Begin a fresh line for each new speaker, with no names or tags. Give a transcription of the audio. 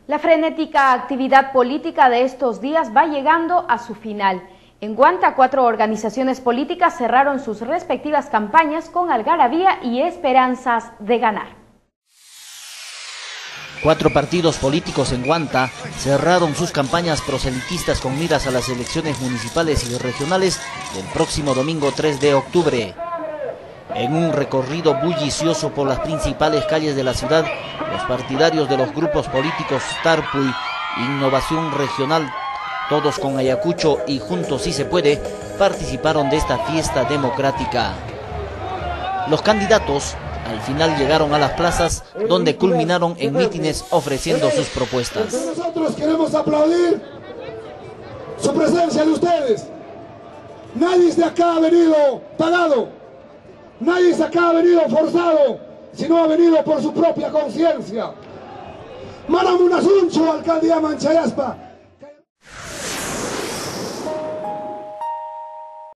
La frenética actividad política de estos días va llegando a su final. En Huanta, 4 organizaciones políticas cerraron sus respectivas campañas con algarabía y esperanzas de ganar.
4 partidos políticos en Huanta cerraron sus campañas proselitistas con miras a las elecciones municipales y regionales del próximo domingo 3 de octubre. En un recorrido bullicioso por las principales calles de la ciudad, los partidarios de los grupos políticos Tarpuy, Innovación Regional, Todos con Ayacucho y Juntos Si Se Puede, participaron de esta fiesta democrática. Los candidatos al final llegaron a las plazas, donde culminaron en mítines ofreciendo sus propuestas.
Nosotros queremos aplaudir su presencia de ustedes. Nadie de acá ha venido pagado, nadie de acá ha venido forzado, sino ha venido por su propia conciencia. Maramunasuncho, alcaldía Manchayaspa.